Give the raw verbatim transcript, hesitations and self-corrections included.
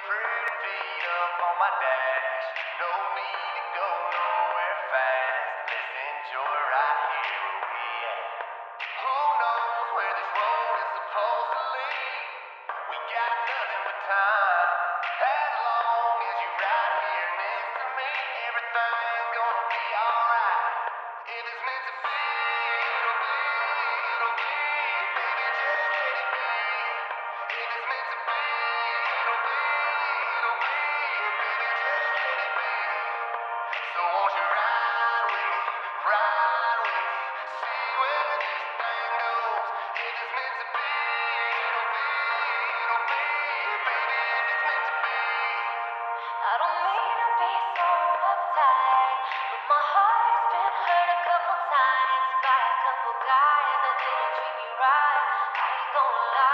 pretty feet up on my dash. No need to go nowhere fast. Let's enjoy right here where we at. Who knows where this road is supposed to lead? We got nothing but time. As long as you're right here next to me, everything's gonna be alright. If it's meant to be, it'll be, it'll be. Baby, just let it be. If it's meant to be, it'll be, it'll be. Baby, just let it be. So won't you ride with me, ride with me, see where this thing goes. If it's meant to be, it'll be, it'll be. Baby, if it's meant to be. I don't mean to be so uptight, but my heart's been hurt a couple times by a couple guys that didn't treat me right. I ain't gonna lie.